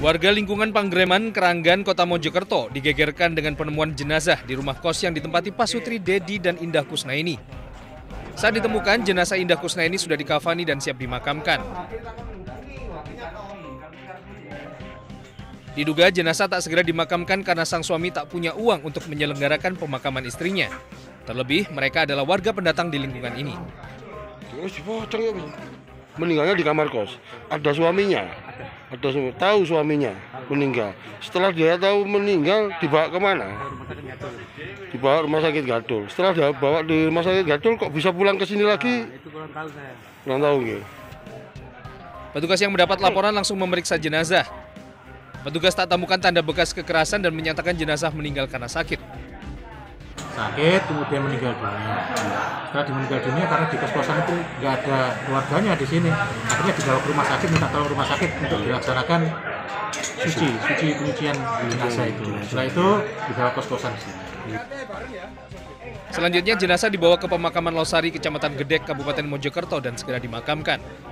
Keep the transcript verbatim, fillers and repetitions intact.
Warga lingkungan Panggreman, Keranggan, Kota Mojokerto digegerkan dengan penemuan jenazah di rumah kos yang ditempati Pasutri, Dedi, dan Indah Kusnaini. Saat ditemukan, jenazah Indah Kusnaini sudah dikafani dan siap dimakamkan. Diduga jenazah tak segera dimakamkan karena sang suami tak punya uang untuk menyelenggarakan pemakaman istrinya. Terlebih, mereka adalah warga pendatang di lingkungan ini. Meninggalnya di kamar kos. Ada suaminya. Ada suami, tahu suaminya meninggal. Setelah dia tahu meninggal, dibawa kemana? Dibawa rumah sakit Gadul. Setelah dia bawa di rumah sakit Gadul, kok bisa pulang ke sini lagi? Nah, itu kurang tahu saya. Kurang tahu gitu. Petugas yang mendapat laporan langsung memeriksa jenazah. Petugas tak temukan tanda bekas kekerasan dan menyatakan jenazah meninggal karena sakit. Sakit, kemudian meninggal dunia. Setelah meninggal dunia karena di kos-kosan itu nggak ada keluarganya di sini. Akhirnya dibawa ke rumah sakit, minta tolong rumah sakit untuk dilaksanakan suci, suci penyucian jenazah itu. Setelah itu dibawa ke kos-kosan sini. Selanjutnya jenazah dibawa ke pemakaman Losari, Kecamatan Gedek, Kabupaten Mojokerto dan segera dimakamkan.